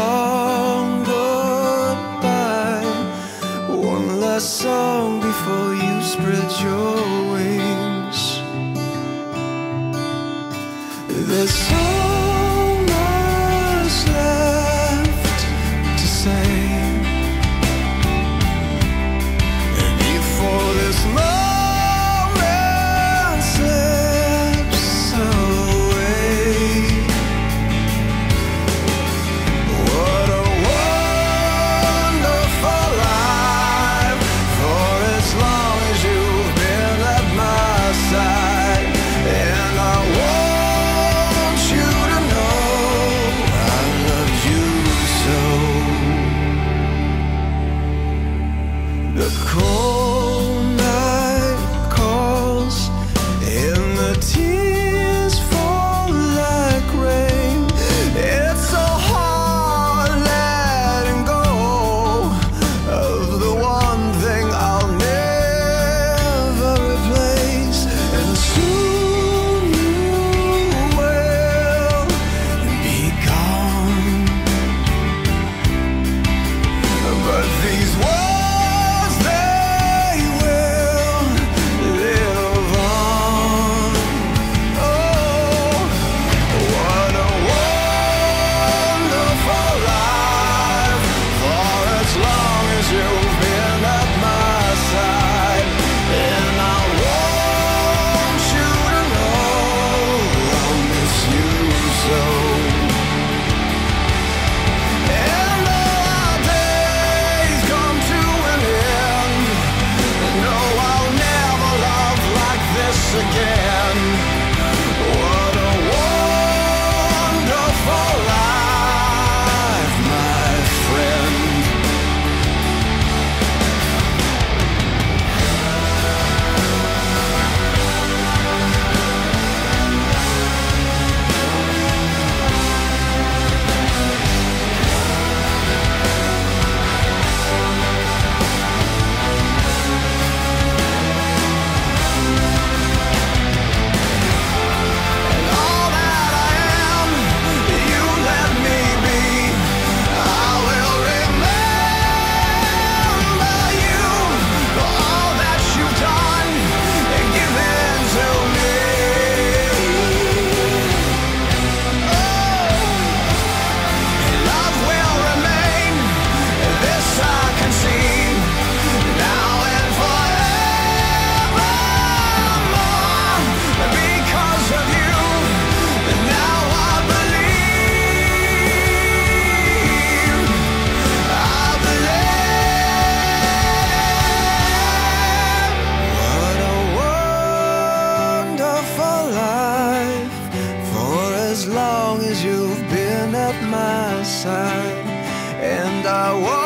long goodbye, one last song before you spread your wings. There's so much left to say, and before this moment slips away. What a wonderful life, for as long as you've been at my side. And I want you to know I loved you so. The cold night calls, and the tears fall like rain. It's so hard letting go of the one thing I'll never replace. And soon you will be gone, but these words, they will live on. Oh, what a wonderful life, for as long as you've been at my side. And I want you to know I'll miss you so. And our days come to an end. No, I'll never love like this again. What a wonderful life, my friend. And all that I am, you let me be. I will remember you for all that you've done and given to me. Love will remain, this I can see, now and forevermore. Because of you, now I believe. What a wonderful life, for as long as you've been at my side. And I